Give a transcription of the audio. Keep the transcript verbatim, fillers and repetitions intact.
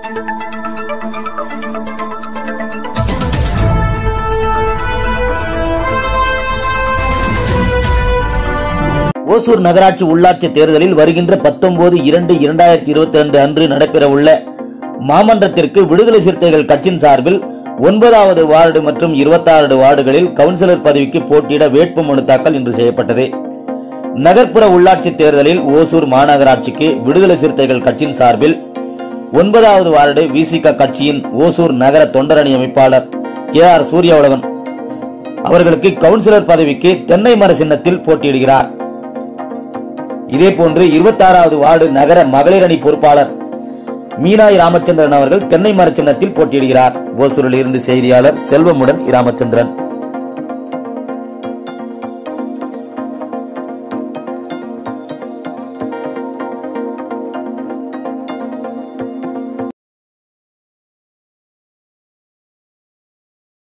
ஓசூர் நகராட்சி உள்ளாட்சி தேர்தலில் வருகின்ற பத்தொன்பது இரண்டு இரண்டாயிரத்தி இருபத்தி ரெண்டு அன்று நடைபெறவுள்ள மாமன்றத்திற்கு விடுதலை சிறுத்தைகள் கட்சியின் சார்பில் ஒன்பதாவது வார்டு மற்றும் இருபத்தி ஆறு வார்டுகளில் கவுன்சிலர் பதவிக்கு போட்டியிட வேட்புமனு தாக்கல் இன்று செய்யப்பட்டது. நகர்ப்புற உள்ளாட்சி தேர்தலில் ஓசூர் மாநகராட்சிக்கு விடுதலை சிறுத்தைகள் கட்சியின் சார்பில் ஒன்பதாவது வார்டு விசிக கட்சியின் ஓசூர் நகர தொண்டரணி அமைப்பாளர் கே ஆர் சூர்யாவுடன் அவர்களுக்கு கவுன்சிலர் பதவிக்கு தென்னை மர சின்னத்தில் போட்டியிடுகிறார். இதேபோன்று இருபத்தி ஆறாவது வார்டு நகர மகளிர் அணி பொறுப்பாளர் மீனாய் ராமச்சந்திரன் அவர்கள் தென்னை மர சின்னத்தில் போட்டியிடுகிறார். ஓசூரில் இருந்து செய்தியாளர் செல்வமுடன் ராமச்சந்திரன்.